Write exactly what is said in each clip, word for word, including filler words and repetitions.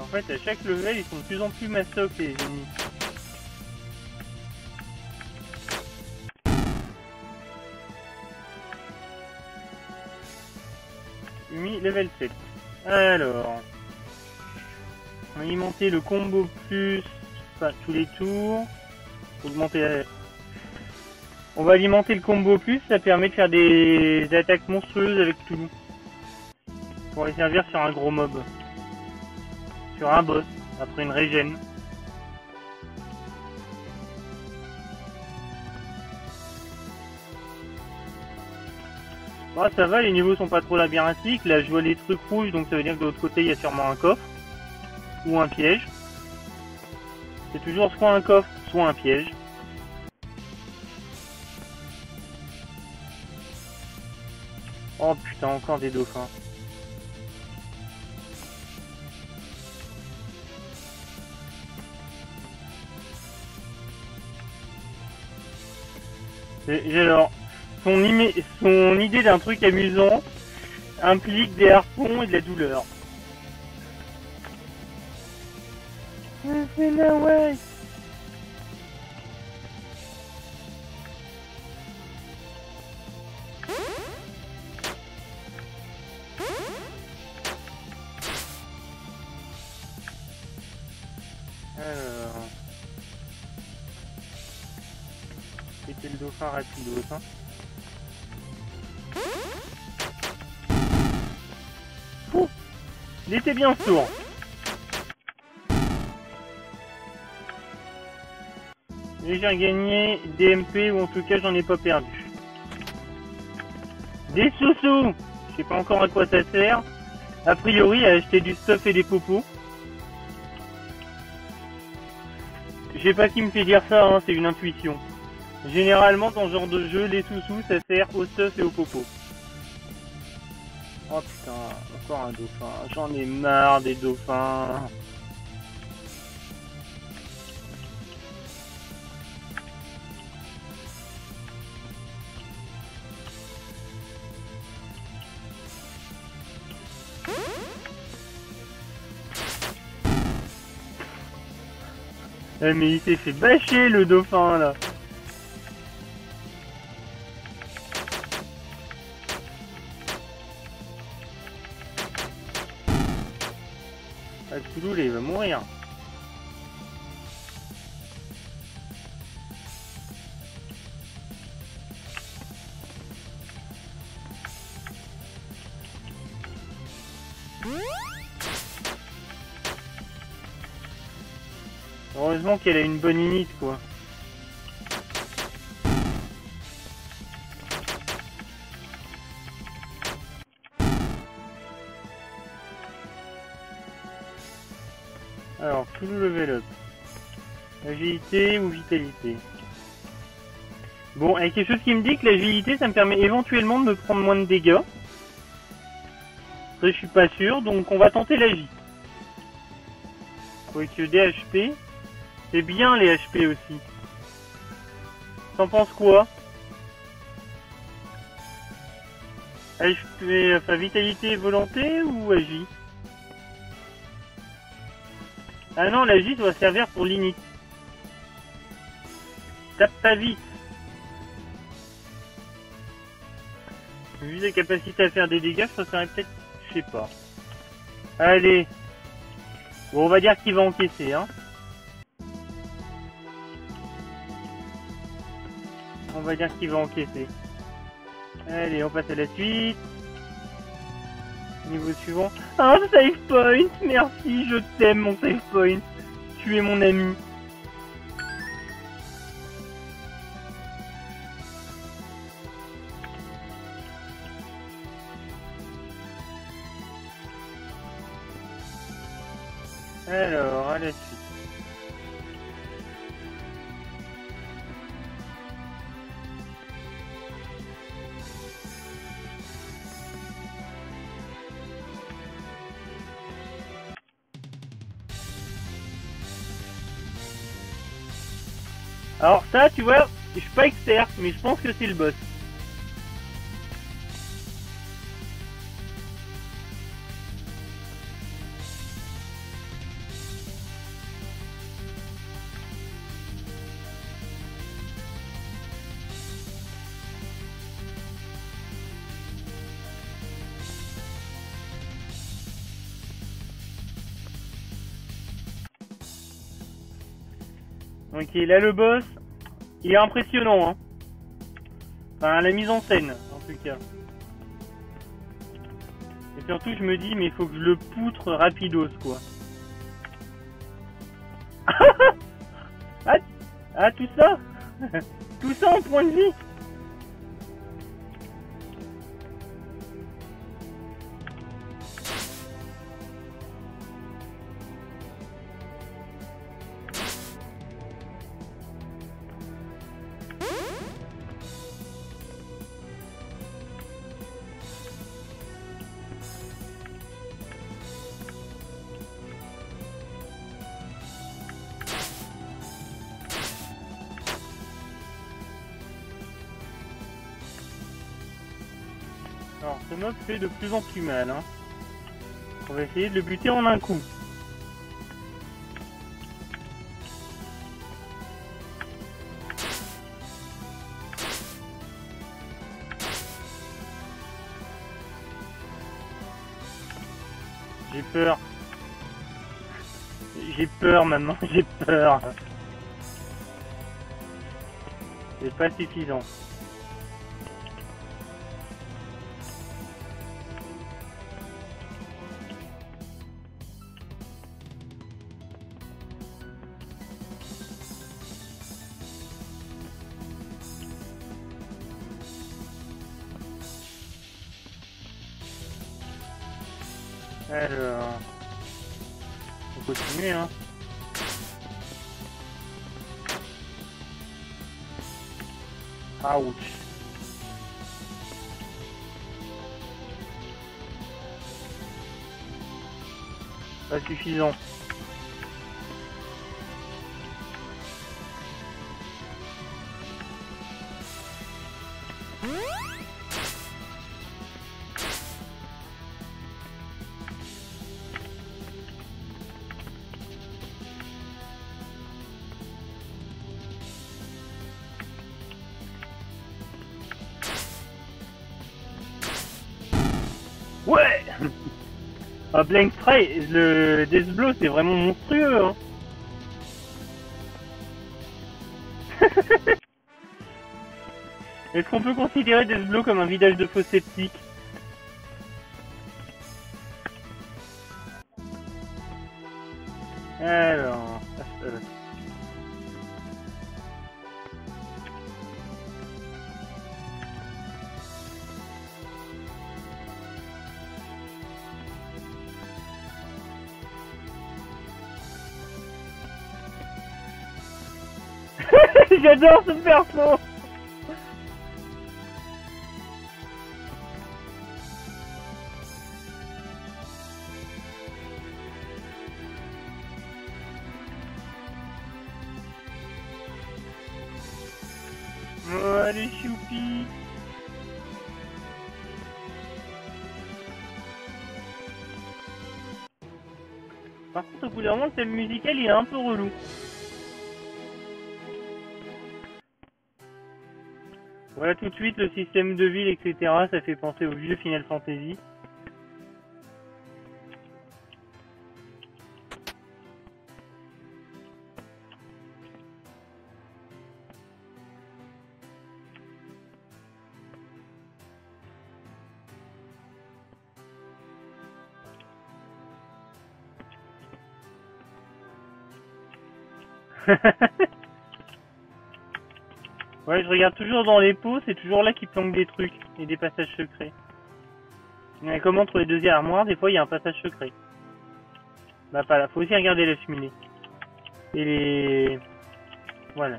fait, à chaque level, ils sont de plus en plus mastoc, les ennemis. Umi, level sept. Alors... On va alimenter le combo plus... Enfin, tous les tours. Augmenter la... On va alimenter le combo plus, ça permet de faire des attaques monstrueuses avec tout. Pour les servir sur un gros mob. Sur un boss, après une régène. Bon, ça va, les niveaux sont pas trop labyrinthiques. Là, je vois les trucs rouges, donc ça veut dire que de l'autre côté, il y a sûrement un coffre. Ou un piège. C'est toujours soit un coffre, soit un piège. Oh putain, encore des dauphins. Et alors, son, imé son idée d'un truc amusant implique des harpons et de la douleur. C'est là, ouais. Alors... C'était le dauphin rapidos, hein. Ouh, il était bien sourd. Et j'ai gagné des M P, ou en tout cas j'en ai pas perdu. Des sous-sous. Je sais pas encore à quoi ça sert. A priori à acheter du stuff et des popos. Je sais pas qui me fait dire ça, hein, c'est une intuition. Généralement dans ce genre de jeu, les sous-sous ça sert au stuff et au popo. Oh putain, encore un dauphin. J'en ai marre des dauphins. Eh mais il s'est fait bâcher le dauphin là. Ah, le Toulouse il va mourir. Heureusement qu'elle a une bonne init quoi. Alors, tout le level up. Agilité ou vitalité. Bon, il y a quelque chose qui me dit que l'agilité, ça me permet éventuellement de me prendre moins de dégâts. Après, je suis pas sûr, donc on va tenter l'agi. Quoique des H P, c'est bien les H P aussi. T'en penses quoi? H P, enfin vitalité et volonté ou agi? Ah non, l'agi doit servir pour l'init. Tape pas vite. Vu les capacités à faire des dégâts, ça serait peut-être... Je sais pas. Allez. Bon, on va dire qu'il va encaisser, hein. On va dire qu'il va encaisser. Allez, on passe à la suite. Niveau suivant. Un save point. Merci, je t'aime mon save point. Tu es mon ami. Alors, à la suite. Alors ça, tu vois, je suis pas expert, mais je pense que c'est le boss. Ok, là le boss, il est impressionnant, hein. Enfin, la mise en scène, en tout cas. Et surtout, je me dis, mais il faut que je le poutre rapidos, quoi. ah, ah, tout ça tout ça en point de vie. Alors, ce mob fait de plus en plus mal, hein. On va essayer de le buter en un coup. J'ai peur. J'ai peur maintenant, j'ai peur. C'est pas suffisant. Alors, on continue, hein. Ouch. Pas suffisant. Ouais. Ah, Blank Spray, le Death Blow, c'est vraiment monstrueux, hein. Est-ce qu'on peut considérer Death Blow comme un vidage de faux sceptique? Alors... Euh... J'adore ce perso. Oh, allez, choupi. Par contre, au bout d'un moment, le thème musical, il est un peu relou. Voilà tout de suite le système de ville, et cetera. Ça fait penser au vieux Final Fantasy. Ouais, je regarde toujours dans les pots, c'est toujours là qu'il planque des trucs et des passages secrets. Mais comme entre les deux armoires, des fois il y a un passage secret. Bah pas là, faut aussi regarder la cheminée. Et les... Voilà.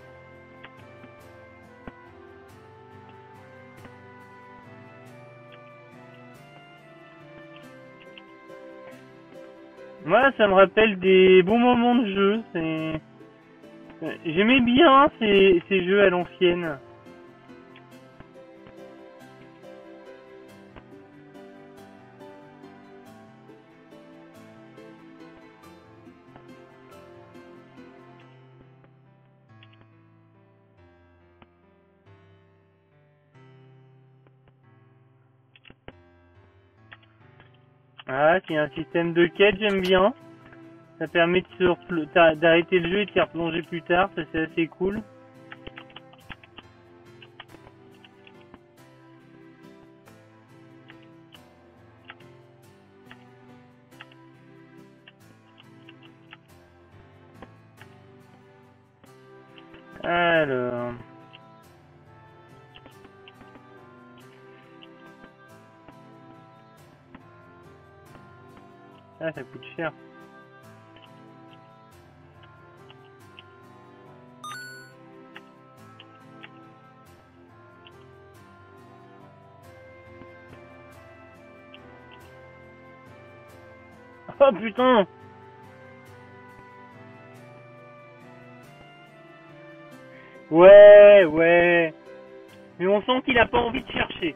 Moi, ça me rappelle des bons moments de jeu. C'est... J'aimais bien ces, ces jeux à l'ancienne. Ah, c'est un système de quête, j'aime bien. Ça permet de se d'arrêter le jeu et de faire plonger plus tard, ça c'est assez cool. Alors... Ah, ça coûte cher. Oh putain! Ouais, ouais. Mais on sent qu'il a pas envie de chercher.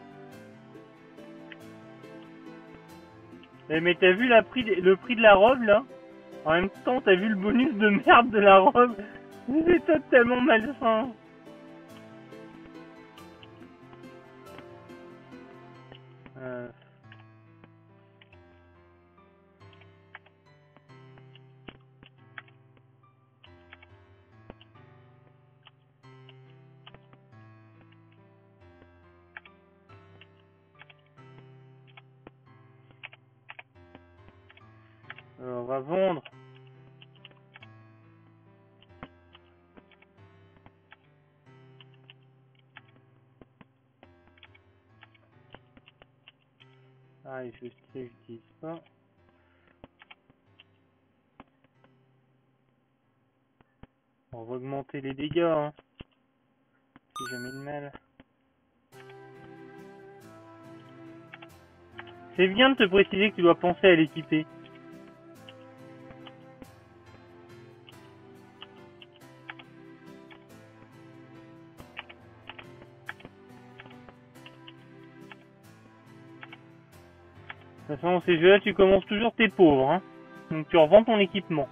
Eh, mais t'as vu la prix de, le prix de la robe là? En même temps, t'as vu le bonus de merde de la robe? C'est totalement malsain. Euh... Alors, on va vendre. Ah, et je sais, j'utilise pas. On va augmenter les dégâts, hein. Si jamais de mal. C'est bien de te préciser que tu dois penser à l'équiper. De toute façon, ces jeux-là, tu commences toujours tes pauvres, hein. Donc tu revends ton équipement.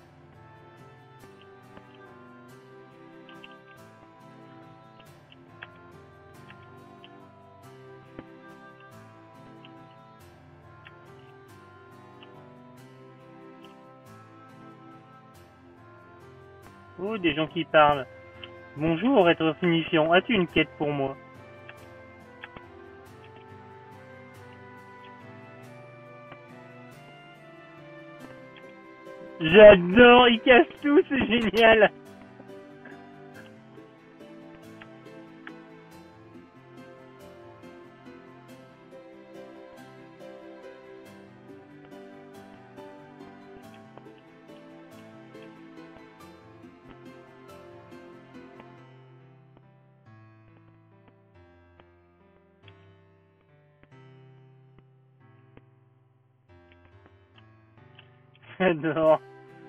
Oh, des gens qui parlent. Bonjour, être signifiant. As-tu une quête pour moi? J'adore, il casse tout, c'est génial. J'adore.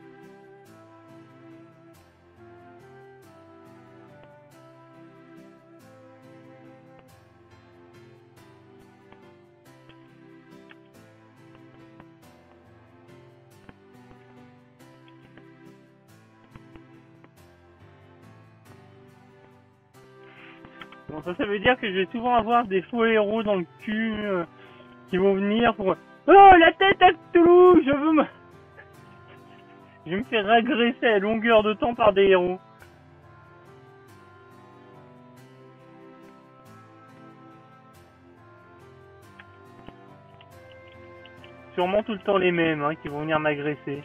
Bon, ça, ça veut dire que je vais souvent avoir des faux héros dans le cul euh, qui vont venir pour... Oh, la tête à Cthulhu, je veux me... Je me fais agresser à longueur de temps par des héros. Sûrement tout le temps les mêmes, hein, qui vont venir m'agresser.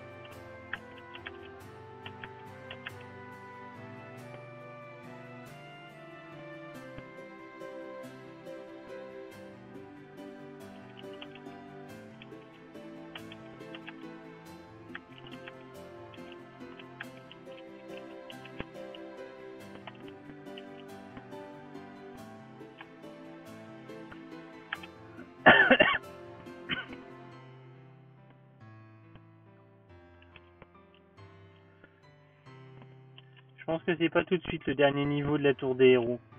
Je pense que c'est pas tout de suite le dernier niveau de la tour des héros.